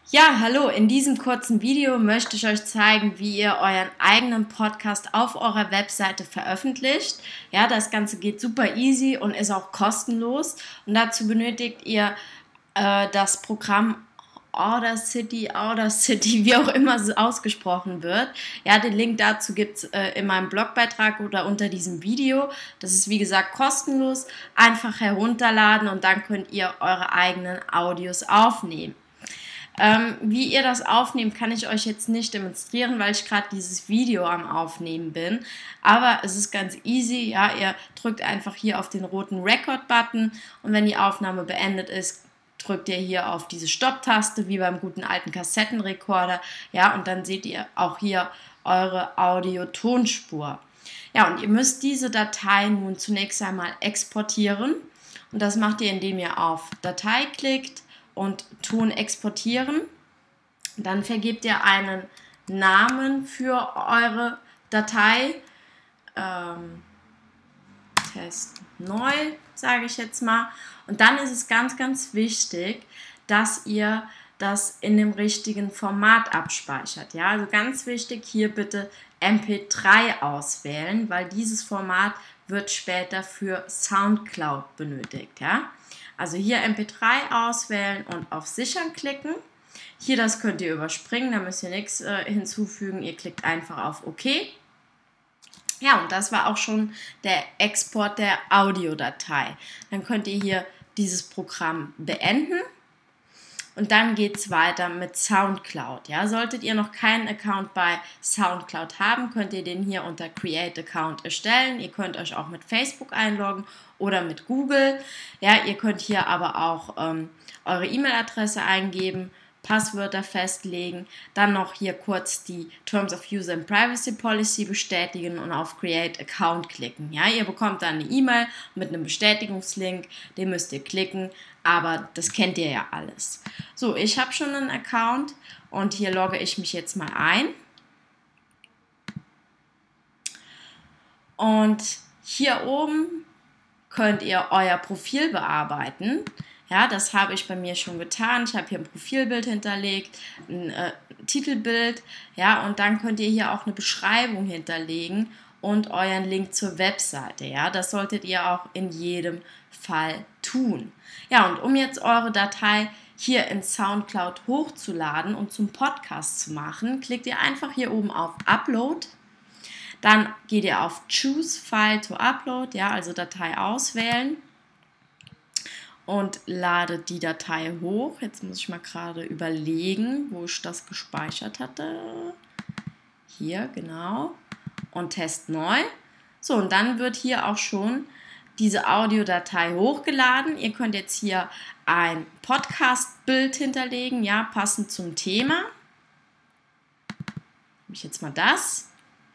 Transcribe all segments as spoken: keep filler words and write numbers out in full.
Ja, hallo, in diesem kurzen Video möchte ich euch zeigen, wie ihr euren eigenen Podcast auf eurer Webseite veröffentlicht. Ja, das Ganze geht super easy und ist auch kostenlos. Und dazu benötigt ihr äh, das Programm Audacity, Audacity, wie auch immer es ausgesprochen wird. Ja, den Link dazu gibt es äh, in meinem Blogbeitrag oder unter diesem Video. Das ist wie gesagt kostenlos. Einfach herunterladen und dann könnt ihr eure eigenen Audios aufnehmen. Ähm, wie ihr das aufnehmt, kann ich euch jetzt nicht demonstrieren, weil ich gerade dieses Video am Aufnehmen bin. Aber es ist ganz easy. Ja, ihr drückt einfach hier auf den roten Record-Button und wenn die Aufnahme beendet ist, drückt ihr hier auf diese Stopp-Taste, wie beim guten alten Kassettenrekorder. Ja, und dann seht ihr auch hier eure Audio-Tonspur. Ja, und ihr müsst diese Datei nun zunächst einmal exportieren. Und das macht ihr, indem ihr auf Datei klickt und Ton exportieren. Dann vergebt ihr einen Namen für eure Datei. Ähm, Test neu, sage ich jetzt mal. Und dann ist es ganz, ganz wichtig, dass ihr das in dem richtigen Format abspeichert. Ja, also ganz wichtig, hier bitte M P drei auswählen, weil dieses Format wird später für Soundcloud benötigt. Ja, also hier M P drei auswählen und auf Sichern klicken. Hier das könnt ihr überspringen, da müsst ihr nichts äh, hinzufügen. Ihr klickt einfach auf OK. Ja, und das war auch schon der Export der Audiodatei. Dann könnt ihr hier dieses Programm beenden. Und dann geht es weiter mit Soundcloud. Ja, solltet ihr noch keinen Account bei Soundcloud haben, könnt ihr den hier unter Create Account erstellen. Ihr könnt euch auch mit Facebook einloggen oder mit Google. Ja, ihr könnt hier aber auch ähm, eure E-Mail-Adresse eingeben, Passwörter festlegen, dann noch hier kurz die Terms of User and Privacy Policy bestätigen und auf Create Account klicken. Ja, ihr bekommt dann eine E-Mail mit einem Bestätigungslink, den müsst ihr klicken, aber das kennt ihr ja alles. So, ich habe schon einen Account und hier logge ich mich jetzt mal ein. Und hier oben könnt ihr euer Profil bearbeiten. Ja, das habe ich bei mir schon getan. Ich habe hier ein Profilbild hinterlegt, ein äh, Titelbild, ja, und dann könnt ihr hier auch eine Beschreibung hinterlegen und euren Link zur Webseite, ja. Das solltet ihr auch in jedem Fall tun. Ja, und um jetzt eure Datei hier in Soundcloud hochzuladen und zum Podcast zu machen, klickt ihr einfach hier oben auf Upload. Dann geht ihr auf Choose File to Upload, ja, also Datei auswählen. Und lade die Datei hoch. Jetzt muss ich mal gerade überlegen, wo ich das gespeichert hatte. Hier, genau. Und Test neu. So, und dann wird hier auch schon diese Audiodatei hochgeladen. Ihr könnt jetzt hier ein Podcast-Bild hinterlegen, ja, passend zum Thema. Habe ich jetzt mal das.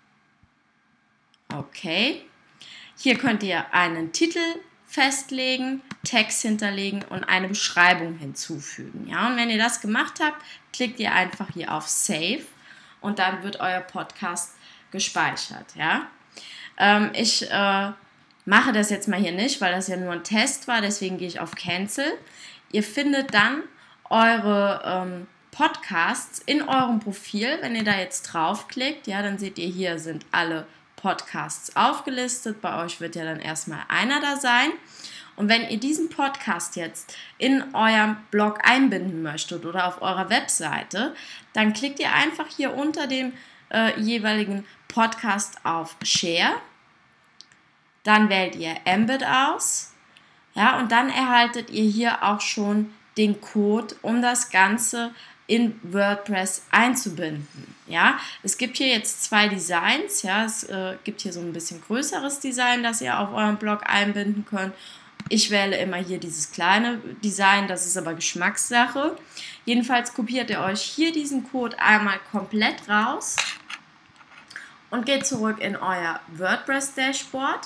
Okay. Hier könnt ihr einen Titel festlegen, Text hinterlegen und eine Beschreibung hinzufügen. Ja? Und wenn ihr das gemacht habt, klickt ihr einfach hier auf Save und dann wird euer Podcast gespeichert. Ja? Ähm, ich äh, mache das jetzt mal hier nicht, weil das ja nur ein Test war, deswegen gehe ich auf Cancel. Ihr findet dann eure ähm, Podcasts in eurem Profil. Wenn ihr da jetzt draufklickt, ja, dann seht ihr, hier sind alle Podcasts aufgelistet. Bei euch wird ja dann erstmal einer da sein. Und wenn ihr diesen Podcast jetzt in eurem Blog einbinden möchtet oder auf eurer Webseite, dann klickt ihr einfach hier unter dem äh, jeweiligen Podcast auf Share. Dann wählt ihr Embed aus. Ja, und dann erhaltet ihr hier auch schon den Code, um das Ganze in WordPress einzubinden. Ja, es gibt hier jetzt zwei Designs. Ja, es äh, gibt hier so ein bisschen größeres Design, das ihr auf eurem Blog einbinden könnt. Ich wähle immer hier dieses kleine Design, das ist aber Geschmackssache. Jedenfalls kopiert ihr euch hier diesen Code einmal komplett raus und geht zurück in euer WordPress-Dashboard.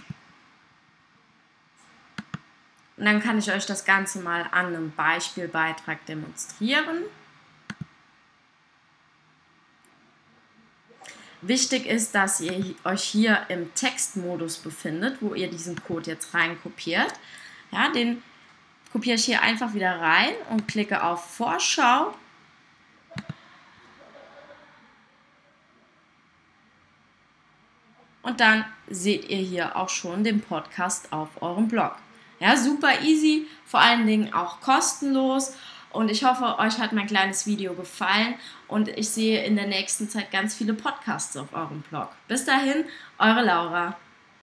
Und dann kann ich euch das Ganze mal an einem Beispielbeitrag demonstrieren. Wichtig ist, dass ihr euch hier im Textmodus befindet, wo ihr diesen Code jetzt rein kopiert. Ja, den kopiere ich hier einfach wieder rein und klicke auf Vorschau und dann seht ihr hier auch schon den Podcast auf eurem Blog. Ja, super easy, vor allen Dingen auch kostenlos. Und ich hoffe, euch hat mein kleines Video gefallen und ich sehe in der nächsten Zeit ganz viele Podcasts auf eurem Blog. Bis dahin, eure Laura.